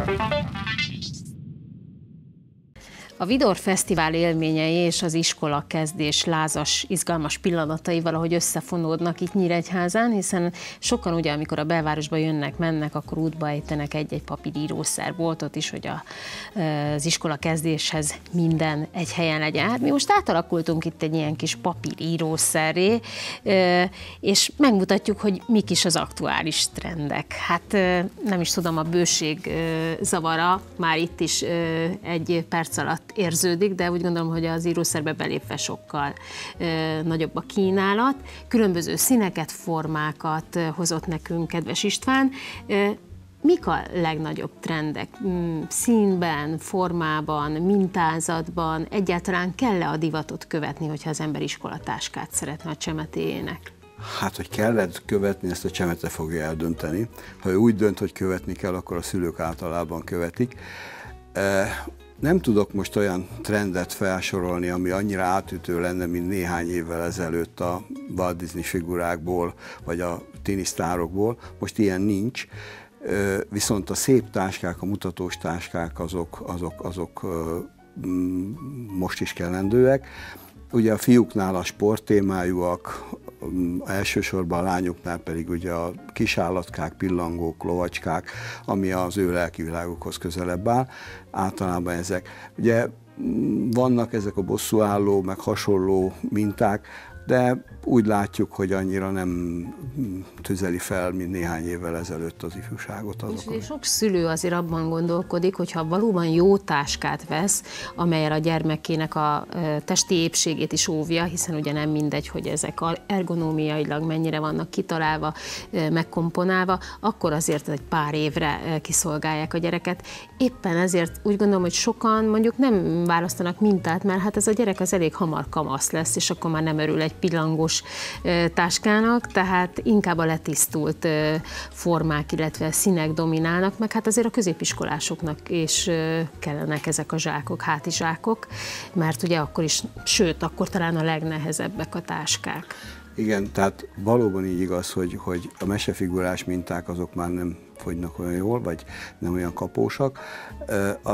A Vidor Fesztivál élményei és az iskola kezdés lázas, izgalmas pillanatai valahogy összefonódnak itt Nyíregyházán, hiszen sokan ugye, amikor a belvárosba jönnek, mennek, akkor útba ejtenek egy-egy papírírószerboltot is, hogy az iskola kezdéshez minden egy helyen legyen. Hát mi most átalakultunk itt egy ilyen kis papírírószerré, és megmutatjuk, hogy mik is az aktuális trendek. Hát nem is tudom, a bőség zavara már itt is egy perc alatt érződik, de úgy gondolom, hogy az írószerbe belépve sokkal nagyobb a kínálat. Különböző színeket, formákat hozott nekünk kedves István. Mik a legnagyobb trendek? Színben, formában, mintázatban? Egyáltalán kell-e a divatot követni, hogyha az ember iskolatáskát szeretne a csemetéjének? Hát, hogy kellett követni, ezt a csemete fogja eldönteni. Ha ő úgy dönt, hogy követni kell, akkor a szülők általában követik. Nem tudok most olyan trendet felsorolni, ami annyira átütő lenne, mint néhány évvel ezelőtt a Walt Disney figurákból, vagy a tinisztárokból. Most ilyen nincs, viszont a szép táskák, a mutatós táskák, azok most is kellendőek. Ugye a fiúknál a sporttémájúak, elsősorban a lányoknál pedig ugye a kisállatkák, pillangók, lovacskák, ami az ő lelkivilágukhoz közelebb áll. Általában ezek. Ugye vannak ezek a bosszúálló, meg hasonló minták, de úgy látjuk, hogy annyira nem tüzeli fel, mint néhány évvel ezelőtt az ifjúságot. És sok szülő azért abban gondolkodik, hogyha valóban jó táskát vesz, amellyel a gyermekének a testi épségét is óvja, hiszen ugye nem mindegy, hogy ezek ergonómiailag mennyire vannak kitalálva, megkomponálva, akkor azért egy pár évre kiszolgálják a gyereket. Éppen ezért úgy gondolom, hogy sokan mondjuk nem választanak mintát, mert hát ez a gyerek az elég hamar kamasz lesz, és akkor már nem örül egy pillangós táskának, tehát inkább a letisztult formák, illetve színek dominálnak, meg hát azért a középiskolásoknak is kellenek ezek a zsákok, hátizsákok, mert ugye akkor is, sőt, akkor talán a legnehezebbek a táskák. Igen, tehát valóban így igaz, hogy a mesefigurás minták azok már nem fogynak olyan jól, vagy nem olyan kapósak. A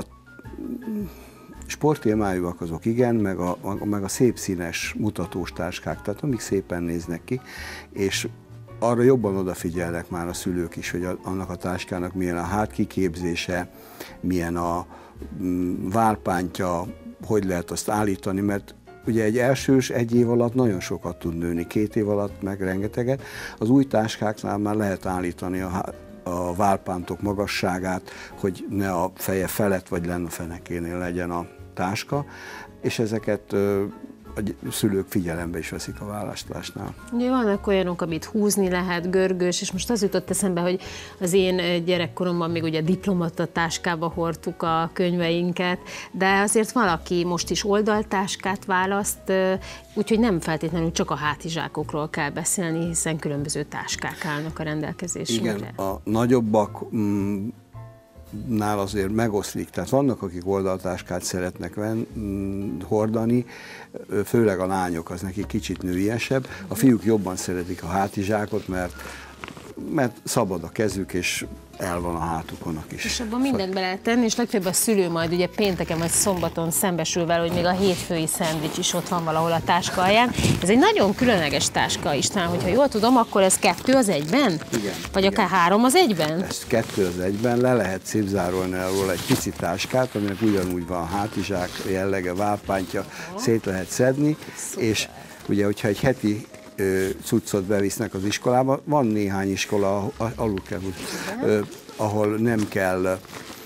sporttémájúak azok igen, meg a szép színes mutatós táskák, tehát amik szépen néznek ki, és arra jobban odafigyelnek már a szülők is, hogy annak a táskának milyen a hátkiképzése, milyen a válpántja, hogy lehet azt állítani, mert ugye egy elsős egy év alatt nagyon sokat tud nőni, 2 év alatt meg rengeteget. Az új táskáknál már lehet állítani a válpántok magasságát, hogy ne a feje felett vagy lenne a fenekénél legyen a táska, és ezeket a szülők figyelembe is veszik a választásnál. Ugye vannak olyanok, amit húzni lehet, görgős, és most az jutott eszembe, hogy az én gyerekkoromban még ugye diplomata táskába hordtuk a könyveinket, de azért valaki most is oldaltáskát választ, úgyhogy nem feltétlenül csak a hátizsákokról kell beszélni, hiszen különböző táskák állnak a rendelkezésünkre. Igen, a nagyobbak nál azért megoszlik, tehát vannak, akik oldaltáskát szeretnek hordani, főleg a lányok, az neki kicsit nőiesebb, a fiúk jobban szeretik a hátizsákot, mert szabad a kezük, és el van a hátukon a kis. És abban mindent be lehet tenni, és legfőbb a szülő majd ugye pénteken vagy szombaton szembesül vele, hogy még a hétfői szendvics is ott van valahol a táska alján. Ez egy nagyon különleges táska, István, hogyha jól tudom, akkor ez 2 az 1-ben? Igen. Vagy akár 3 az 1-ben? Ez 2 az 1-ben, le lehet szétzárolni róla egy pici táskát, aminek ugyanúgy van hátizsák jellege, válpántja, szét lehet szedni, szuper. És ugye, hogyha egy heti cuccot bevisznek az iskolába. Van néhány iskola, alul kell, ahol nem kell,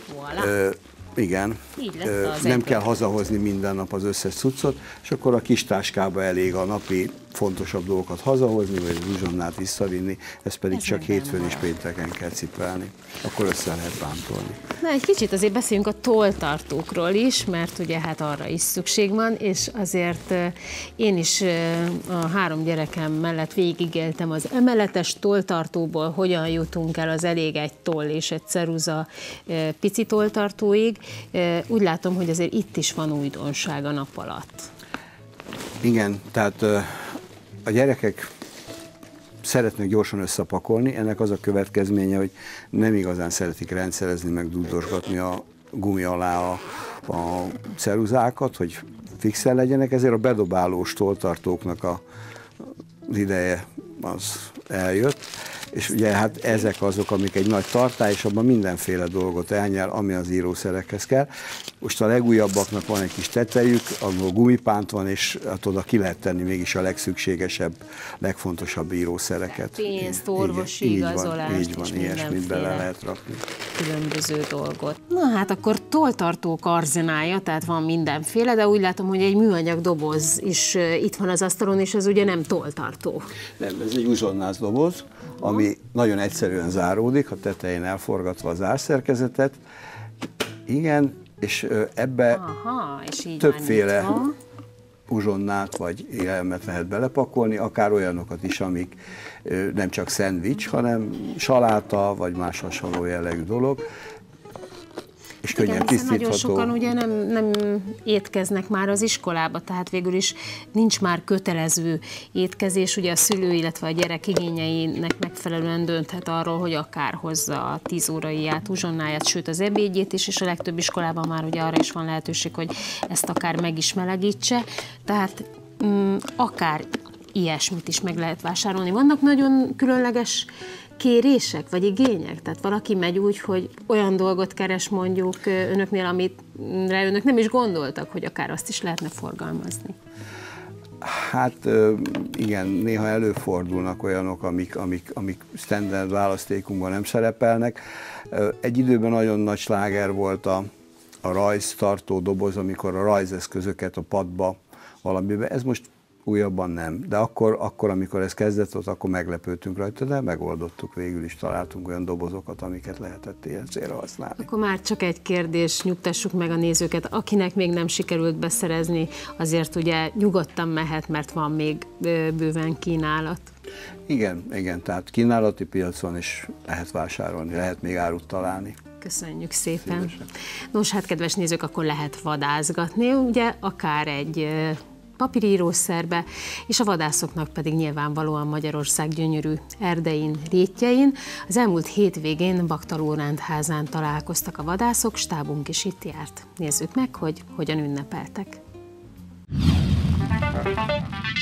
igen, nem kell hazahozni minden nap az összes cuccot, és akkor a kis táskába elég a napi fontosabb dolgokat hazahozni, vagy az uzsonnát visszavinni, ez pedig csak hétfőn és pénteken kell cipelni. Akkor össze lehet bántolni. Na, egy kicsit azért beszéljünk a tolltartókról is, mert ugye hát arra is szükség van, és azért én is a 3 gyerekem mellett végigéltem az emeletes tolltartóból, hogyan jutunk el az elég egy toll és egy ceruza pici tolltartóig. Úgy látom, hogy azért itt is van újdonság a nap alatt. Igen, tehát a gyerekek szeretnek gyorsan összepakolni, ennek az a következménye, hogy nem igazán szeretik rendszerezni, meg dudosgatni a gumi alá a ceruzákat, hogy fixen legyenek, ezért a bedobálós tolltartóknak az ideje az eljött, és ugye hát ezek azok, amik egy nagy tartály, és abban mindenféle dolgot elnyel, ami az írószerekhez kell. Most a legújabbaknak van egy kis tetejük, ahol gumipánt van, és hát oda ki lehet tenni mégis a legszükségesebb, legfontosabb írószereket. Pénzt, orvosi igazolást, így van, ilyesmit bele lehet rakni. Különböző dolgot. Na hát akkor tolltartók arzenálja, tehát van mindenféle, de úgy látom, hogy egy műanyag doboz is itt van az asztalon, és ez ugye nem tolltartó. Nem, ez egy uzsonnász doboz, ami nagyon egyszerűen záródik, a tetején elforgatva az árszerkezetet. Igen, és ebbe és többféle uzsonnát vagy élelmet lehet belepakolni, akár olyanokat is, amik nem csak szendvics, hanem saláta, vagy más hasonló jellegű dolog. És könnyen tisztítható. Nagyon sokan ugye nem étkeznek már az iskolába, tehát végül is nincs már kötelező étkezés, ugye a szülő, illetve a gyerek igényeinek megfelelően dönthet arról, hogy akár hozza a 10 óraiját, uzsonnáját, sőt az ebédjét is, és a legtöbb iskolában már ugye arra is van lehetőség, hogy ezt akár meg is melegítse, tehát akár ilyesmit is meg lehet vásárolni. Vannak nagyon különleges kérések, vagy igények? Tehát valaki megy úgy, hogy olyan dolgot keres mondjuk önöknél, amire önök nem is gondoltak, hogy akár azt is lehetne forgalmazni. Hát igen, néha előfordulnak olyanok, amik standard választékunkban nem szerepelnek. Egy időben nagyon nagy sláger volt a rajztartó doboz, amikor a rajzeszközöket a padba valamibe. Ez most újabban nem, de akkor, amikor ez kezdett, akkor meglepődtünk rajta, de megoldottuk, végül is találtunk olyan dobozokat, amiket lehetett ilyen célra használni. Akkor már csak egy kérdés, nyugtassuk meg a nézőket, akinek még nem sikerült beszerezni, azért ugye nyugodtan mehet, mert van még bőven kínálat. Igen, tehát kínálati piacon is lehet vásárolni, lehet még árut találni. Köszönjük szépen. Szívesen. Nos, hát kedves nézők, akkor lehet vadászgatni, ugye akár egy papírírószerbe, és a vadászoknak pedig nyilvánvalóan Magyarország gyönyörű erdein, rétjein. Az elmúlt hétvégén Bakta Lóránt házán találkoztak a vadászok, stábunk is itt járt. Nézzük meg, hogy hogyan ünnepeltek.